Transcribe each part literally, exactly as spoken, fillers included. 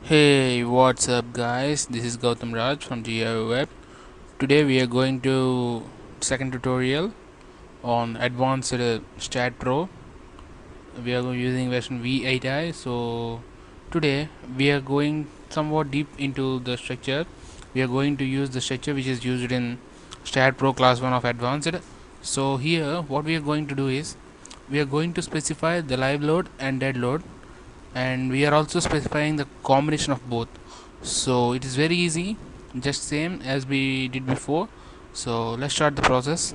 Hey, what's up, guys? This is Gautam Raj from G I O Web. Today we are going to second tutorial on advanced uh, Stat Pro. We are using version V eight i. So today we are going somewhat deep into the structure. We are going to use the structure which is used in Stat Pro class one of advanced. So here what we are going to do is we are going to specify the live load and dead load, and we are also specifying the combination of both. So it is very easy, just same as we did before. So let's start the process.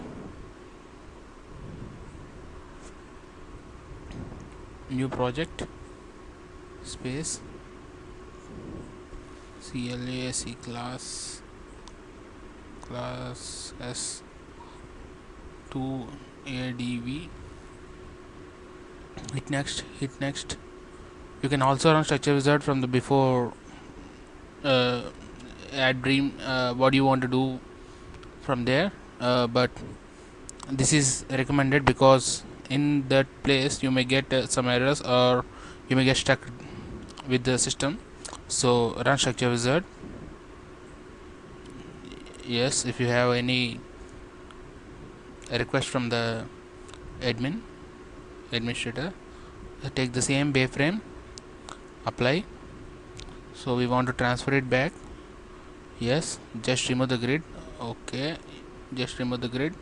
New project, space class class class s two adv. Hit next, hit next. You can also run structure wizard from the before. uh, add dream uh, what you want to do from there, uh, but this is recommended because in that place you may get uh, some errors, or you may get stuck with the system. So run structure wizard. Yes, if you have any request from the admin administrator, take the same bayframe, apply. So we want to transfer it back. Yes, just remove the grid. Okay, just remove the grid.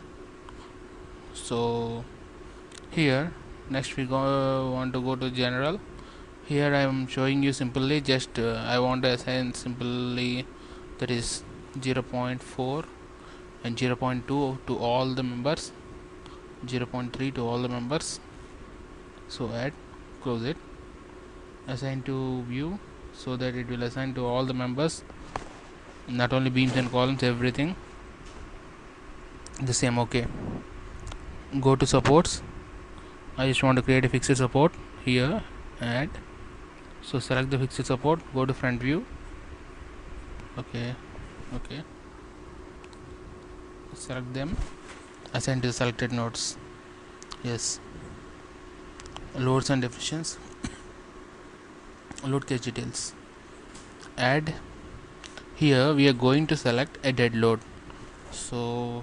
So here next we go want to go to general. Here I am showing you simply just uh, I want to assign simply, that is zero point four and zero point two to all the members, zero point three to all the members. So add, close it, assign to view, so that it will assign to all the members, not only beams and columns, everything the same. Okay, go to supports. I just want to create a fixed support. Here add, so select the fixed support, go to front view. Okay, okay, select them, assign to the selected nodes. Yes, loads and definitions, load case details, add. Here we are going to select a dead load, so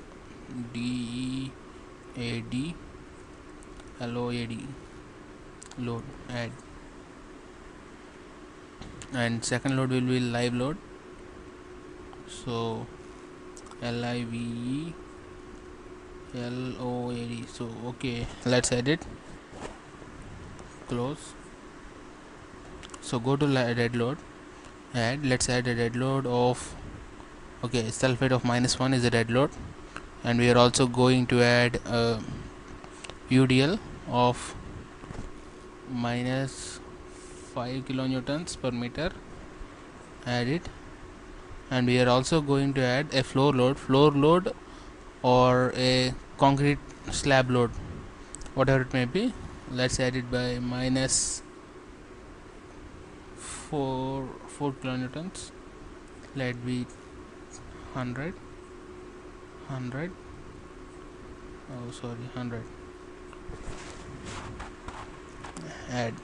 D A D L O A D load, add. And second load will be live load, so L I V E L O A D. So okay, let's edit, close. So go to dead load, add. Let's add a dead load of, okay, sulfate of minus one is a dead load, and we are also going to add a U D L of minus five kilonewtons per meter. Add it. And we are also going to add a floor load, floor load or a concrete slab load, whatever it may be. Let's add it by minus four four kilonewtons. Let be hundred hundred oh sorry one hundred. Add.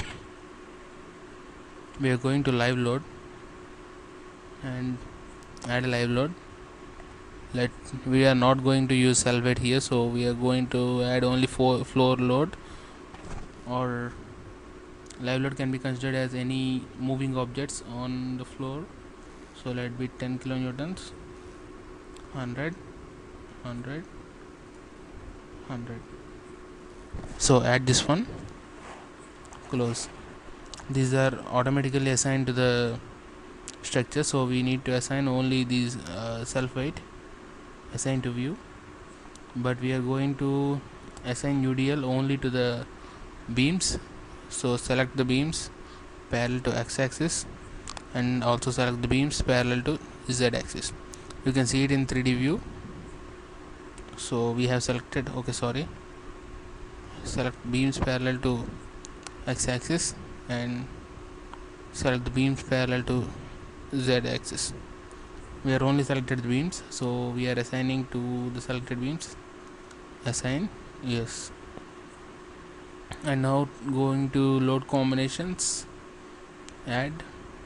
We are going to live load and add a live load. Let we are not going to use sulfate here, so we are going to add only four floor load, or live load can be considered as any moving objects on the floor. So let be ten kilonewtons, one hundred one hundred one hundred. So add this one, close. These are automatically assigned to the structure, so we need to assign only these uh, sulfate, assign to view, but we are going to assign U D L only to the beams. So select the beams parallel to x-axis, and also select the beams parallel to z-axis. You can see it in three D view. So we have selected, okay, sorry, select beams parallel to x-axis and select the beams parallel to z-axis. We are only selected the beams, so we are assigning to the selected beams. Assign, yes. And now going to load combinations, add,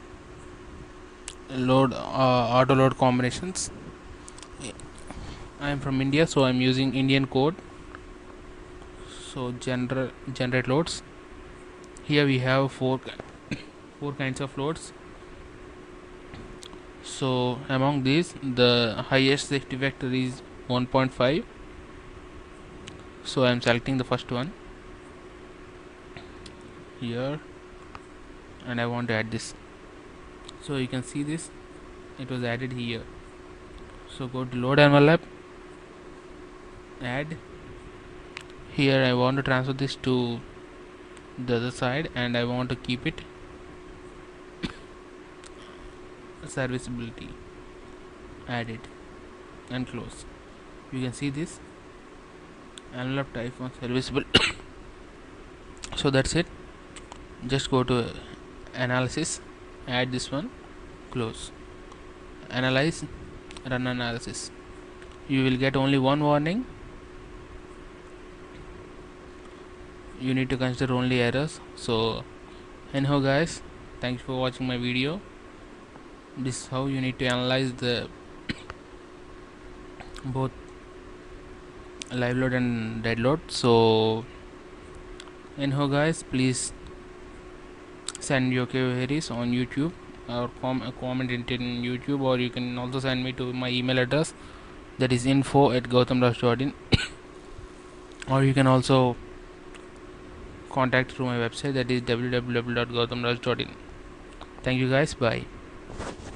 load uh, auto load combinations. I am from India, so I am using Indian code. So gener generate loads. Here we have four four kinds of loads. So among these, the highest safety vector is one point five. So I am selecting the first one here, and I want to add this. So you can see this, it was added here. So go to load envelope, add. Here I want to transfer this to the other side, and I want to keep it serviceability. Add it and close. You can see this envelope type on serviceable. So that's it. Just go to analysis, add this one, close, analyze, run analysis. You will get only one warning. You need to consider only errors. So anyhow guys, thanks for watching my video. This is how you need to analyze the both live load and dead load. So anyhow guys, please send your queries on YouTube or com comment it in YouTube, or you can also send me to my email address, that is info at gautam raj dot in, or you can also contact through my website, that is w w w dot gautam raj dot in. Thank you guys, bye.